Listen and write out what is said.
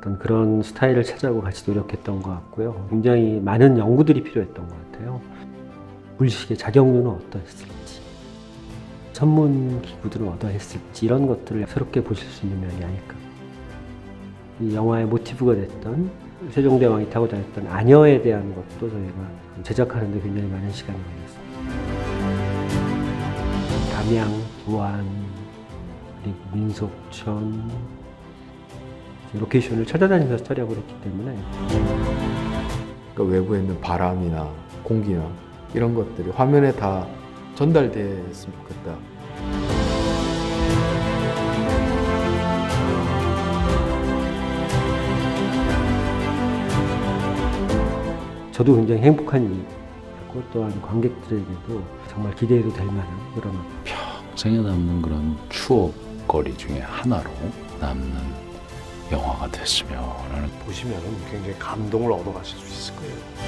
어떤 그런 스타일을 찾아고 같이 노력했던 것 같고요. 굉장히 많은 연구들이 필요했던 것 같아요. 물리식의 작용률은 어떠했을지, 전문 기구들은 어떠했을지 이런 것들을 새롭게 보실 수 있는 면이 아닐까. 이 영화의 모티브가 됐던 세종대왕이 타고 다녔던 아녀에 대한 것도 저희가 제작하는 데 굉장히 많은 시간이 걸렸습니다. 담양, 부안, 그리고 민속촌 로케이션을 찾아다니면서 촬영을 했기 때문에 그러니까 외부에 있는 바람이나 공기나 이런 것들이 화면에 다 전달됐으면 좋겠다. 저도 굉장히 행복한 일이었고 또한 관객들에게도 정말 기대해도 될 만한 그런 평생에 남는 그런 추억거리 중에 하나로 남는 영화가 됐으면 하는 보시면 굉장히 감동을 얻어가실 수 있을 거예요.